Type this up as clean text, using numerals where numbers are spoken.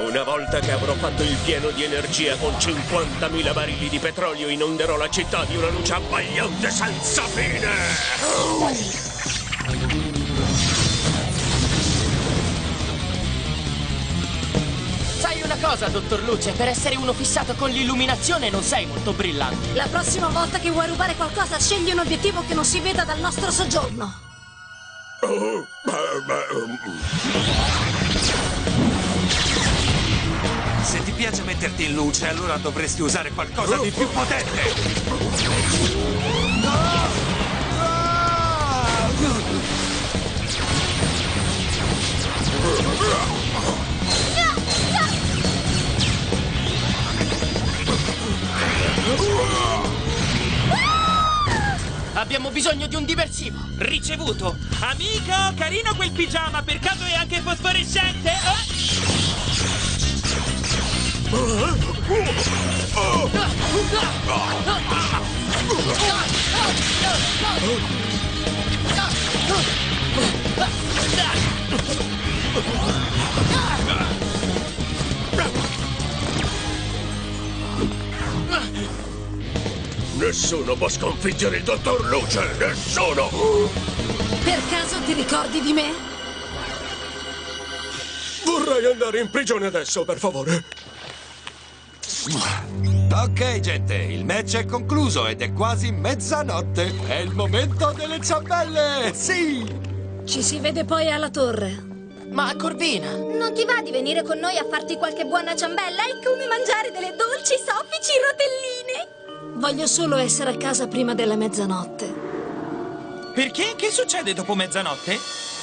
Una volta che avrò fatto il pieno di energia con 50.000 barili di petrolio, inonderò la città di una luce abbagliante senza fine! Sai una cosa, dottor Luce? Per essere uno fissato con l'illuminazione non sei molto brillante. La prossima volta che vuoi rubare qualcosa, scegli un obiettivo che non si veda dal nostro soggiorno. Se ti piace metterti in luce, allora dovresti usare qualcosa di più potente. Abbiamo bisogno di un diversivo. Ricevuto. Amico, carino quel pigiama, per caso è anche fosforescente? Nessuno può sconfiggere il dottor Luce! Nessuno! Per caso ti ricordi di me? Vorrei andare in prigione adesso, per favore. Ok, gente, il match è concluso ed è quasi mezzanotte. È il momento delle ciambelle! Sì! Ci si vede poi alla torre. Ma Corvina, Non ti va di venire con noi a farti qualche buona ciambella? È come mangiare delle dolci soffici rotelline! Voglio solo essere a casa prima della mezzanotte. Perché? Che succede dopo mezzanotte?